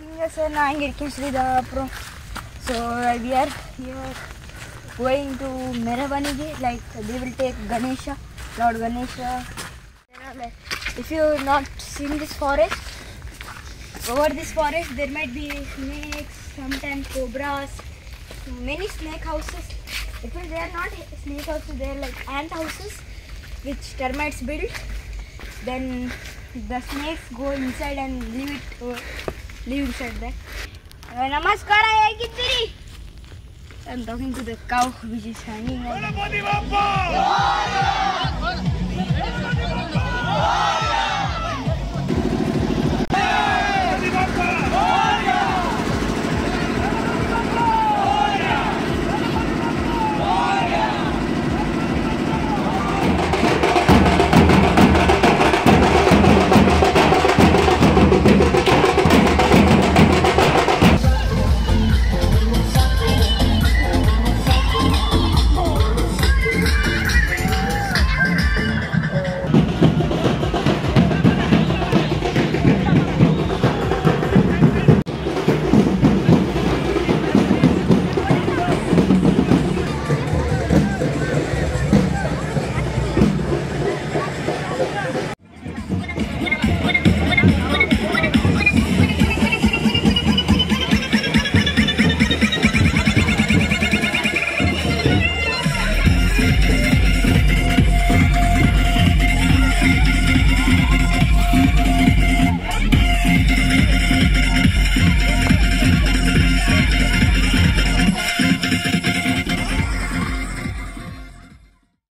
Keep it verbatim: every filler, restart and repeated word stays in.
நான் இங்கே இருக்கேன் ஸ்ரீதா. அப்புறம் so we are here going to Meravanigi, like they will take Ganesha, Lord Ganesha. If you have not seen this forest, over this forest there might be snakes, sometimes cobras, many snake houses. Because they are not snake houses, they are like ant houses which termites build. Then the snakes go inside and leave it uh, leave inside there. Uh, Namaskara, Yagitiri. I'm talking to the cow which is hanging on.